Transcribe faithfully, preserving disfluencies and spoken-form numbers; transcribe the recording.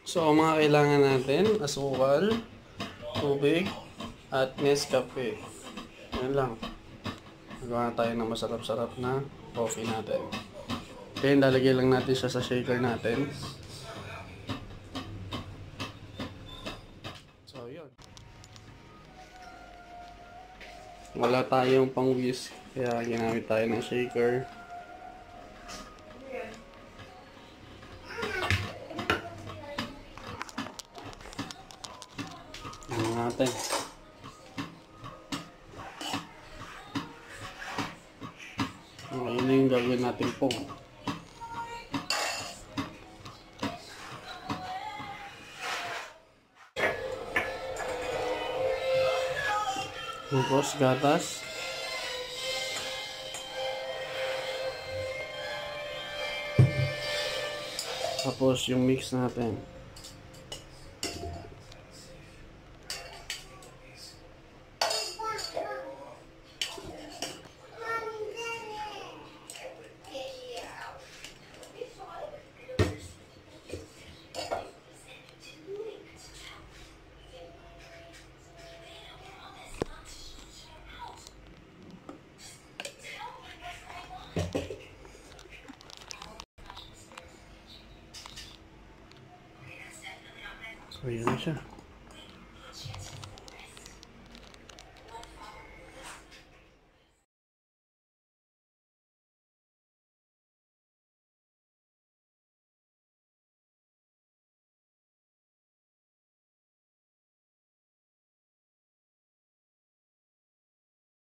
So, ang mga kailangan natin, asukal, tubig, at Nescafe. Yan lang. Magawa na tayo ng masarap-sarap na coffee natin. Then, lalagay lang natin siya sa shaker natin. So, yun. Wala tayong pang whisk, kaya ginamit tayo ng shaker. Ano natin. Ano yung gagawin natin po. Tapos gatas. Tapos yung mix natin. So, yun na siya.